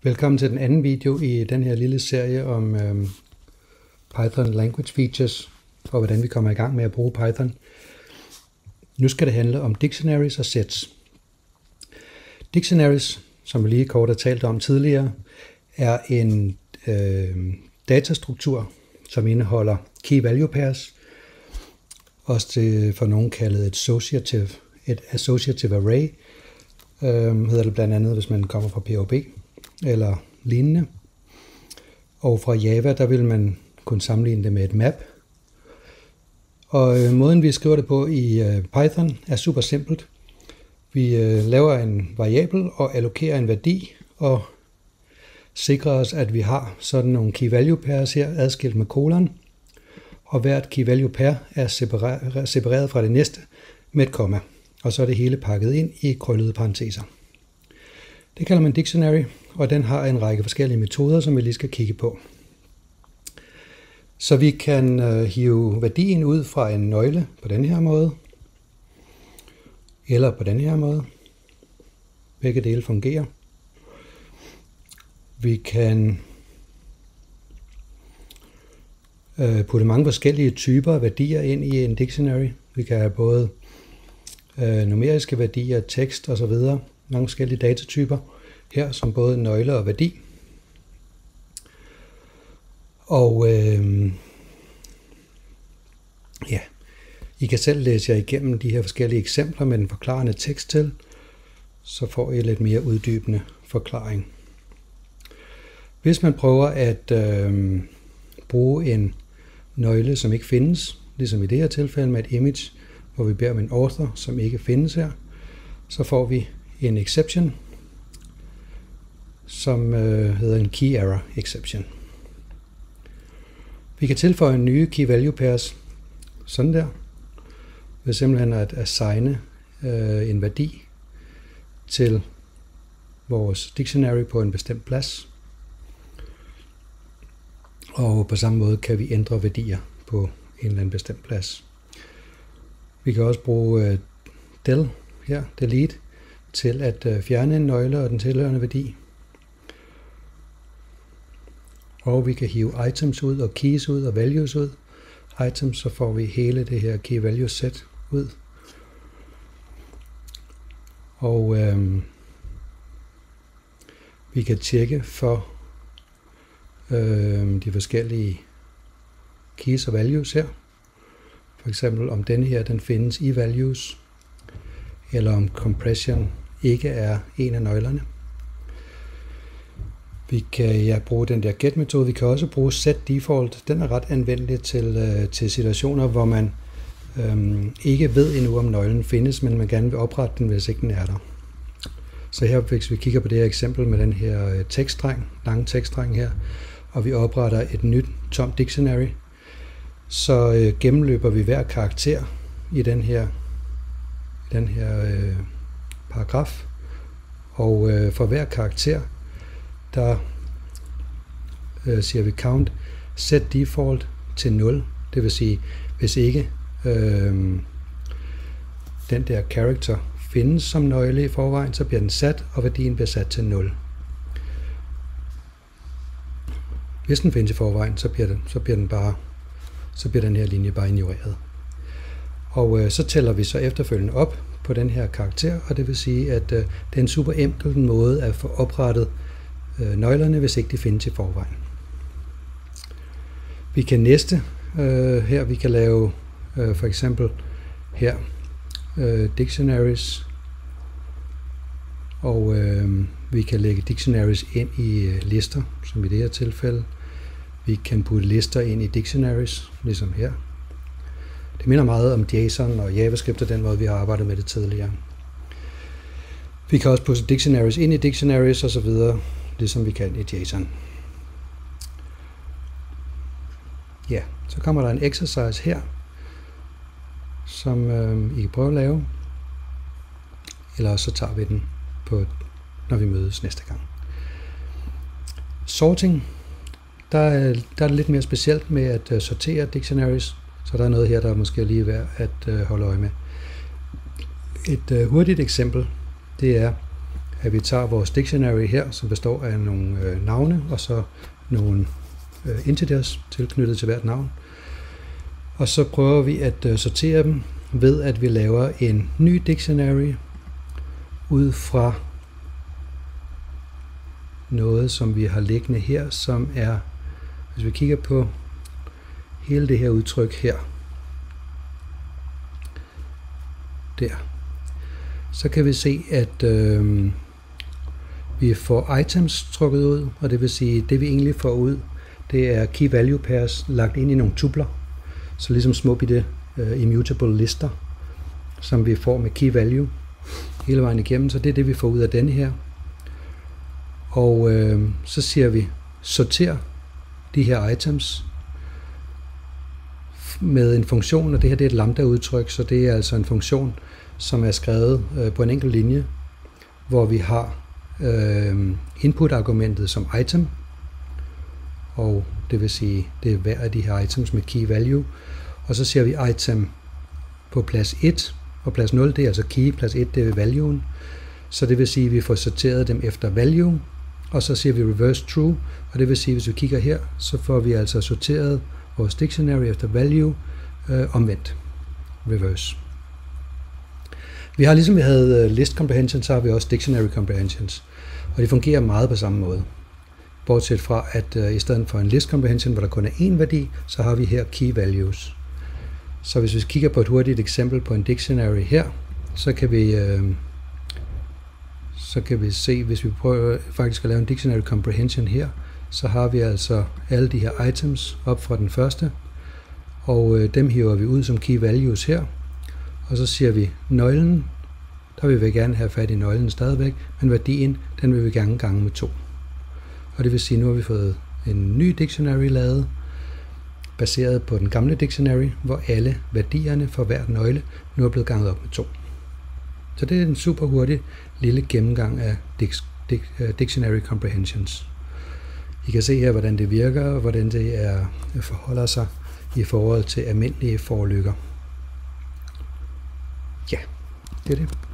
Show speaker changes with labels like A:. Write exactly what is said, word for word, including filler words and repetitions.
A: Velkommen til den anden video i den her lille serie om øhm, Python Language Features og hvordan vi kommer i gang med at bruge Python. Nu skal det handle om dictionaries og sets. Dictionaries, som vi lige kort har talt om tidligere, er en øh, datastruktur, som indeholder key value pairs, også til, for nogen kaldet et associative, et associative array, øh, hedder det blandt andet, hvis man kommer fra P H P eller lignende. Og fra Java, der vil man kunne sammenligne det med et map. Og øh, måden vi skriver det på i øh, Python er super simpelt. Vi øh, laver en variabel og allokerer en værdi og sikrer os, at vi har sådan nogle key value pairs her adskilt med kolon. Og hvert key value pair er separeret, separeret fra det næste med et komma. Og så er det hele pakket ind i krøllede parenteser. Det kalder man dictionary, og den har en række forskellige metoder, som vi lige skal kigge på. Så vi kan øh, hive værdien ud fra en nøgle på den her måde, eller på den her måde. Begge dele fungerer. Vi kan øh, putte mange forskellige typer af værdier ind i en dictionary. Vi kan have både øh, numeriske værdier, tekst osv., mange forskellige datatyper her, som både nøgle og værdi. Og øh, ja, I kan selv læse jer igennem de her forskellige eksempler med den forklarende tekst til, så får I lidt mere uddybende forklaring. Hvis man prøver at øh, bruge en nøgle, som ikke findes, ligesom i det her tilfælde med et image, hvor vi beder om en author, som ikke findes her, så får vi en exception, som øh, hedder en key error exception. Vi kan tilføje nye key value pairs, sådan der, ved simpelthen at assigne øh, en værdi til vores dictionary på en bestemt plads. Og på samme måde kan vi ændre værdier på en eller anden bestemt plads. Vi kan også bruge øh, del her, delete, til at øh, fjerne en nøgle og den tilhørende værdi. Og vi kan hive items ud og keys ud og values ud. Items, så får vi hele det her key value set ud. Og øh, vi kan tjekke for øh, de forskellige keys og values her. For eksempel om denne her den findes i values, eller om compression ikke er en af nøglerne. Vi kan ja, bruge den der get-metode. Vi kan også bruge setDefault. Den er ret anvendelig til, øh, til situationer, hvor man øh, ikke ved endnu, om nøglen findes, men man gerne vil oprette den, hvis ikke den er der. Så her, hvis vi kigger på det her eksempel med den her øh, tekststreng, lange tekststreng her, og vi opretter et nyt tomt dictionary, så øh, gennemløber vi hver karakter i den her, den her øh, paragraf, og øh, for hver karakter, der øh, siger vi count set default til nul. Det vil sige, hvis ikke øh, den der character findes som nøgle i forvejen, så bliver den sat, og værdien bliver sat til nul. Hvis den findes i forvejen, så bliver den, så bliver den bare, så bliver den her linje bare ignoreret. Og øh, så tæller vi så efterfølgende op på den her karakter, og det vil sige, at øh, det er en super enkel måde at få oprettet øh, nøglerne, hvis ikke de findes i forvejen. Vi kan næste øh, her, vi kan lave øh, for eksempel her øh, dictionaries, og øh, vi kan lægge dictionaries ind i øh, lister, som i det her tilfælde. Vi kan putte lister ind i dictionaries, ligesom her. Det minder meget om JSON og JavaScript og den måde, vi har arbejdet med det tidligere. Vi kan også putte dictionaries ind i dictionaries og så videre, ligesom vi kan i JSON. Ja, så kommer der en exercise her, som øh, I kan prøve at lave. Eller så tager vi den, på, når vi mødes næste gang. Sorting. Der er, der er det lidt mere specielt med at uh, sortere dictionaries, så der er noget her, der er måske lige værd at uh, holde øje med. Et uh, hurtigt eksempel, det er, at vi tager vores dictionary her, som består af nogle øh, navne, og så nogle øh, integers tilknyttet til hvert navn. Og så prøver vi at øh, sortere dem ved, at vi laver en ny dictionary ud fra noget, som vi har liggende her, som er, hvis vi kigger på hele det her udtryk her, der, så kan vi se, at øh, vi får items trukket ud, og det vil sige, det vi egentlig får ud, det er key value pairs lagt ind i nogle tupler, så ligesom små bitte uh, immutable lister, som vi får med key value hele vejen igennem, så det er det, vi får ud af denne her. Og øh, så siger vi, sorter de her items med en funktion, og det her det er et lambda-udtryk, så det er altså en funktion, som er skrevet øh, på en enkelt linje, hvor vi har øh, input-argumentet som item, og det vil sige, det er hver af de her items med key value, og så siger vi item på plads et, og plads nul, det er altså key, plads et, det er valuen, så det vil sige, at vi får sorteret dem efter value, og så siger vi reverse true, og det vil sige, at hvis vi kigger her, så får vi altså sorteret vores dictionary efter value øh, omvendt, reverse. Vi har ligesom vi havde list comprehensions, så har vi også dictionary comprehensions, og de fungerer meget på samme måde. Bortset fra, at øh, i stedet for en list comprehension, hvor der kun er én værdi, så har vi her key values. Så hvis vi kigger på et hurtigt eksempel på en dictionary her, så kan vi, øh, så kan vi se, hvis vi prøver faktisk at lave en dictionary comprehension her, så har vi altså alle de her items op fra den første, og øh, dem hiver vi ud som key values her, og så siger vi nøglen, der vil vi gerne have fat i nøglen stadigvæk, men værdien, den vil vi gerne gange med to. Og det vil sige, at nu har vi fået en ny dictionary lavet, baseret på den gamle dictionary, hvor alle værdierne for hver nøgle nu er blevet ganget op med to. Så det er en super hurtig lille gennemgang af dictionary comprehensions. I kan se her, hvordan det virker, og hvordan det er, forholder sig i forhold til almindelige forlykker. Ja, det er det.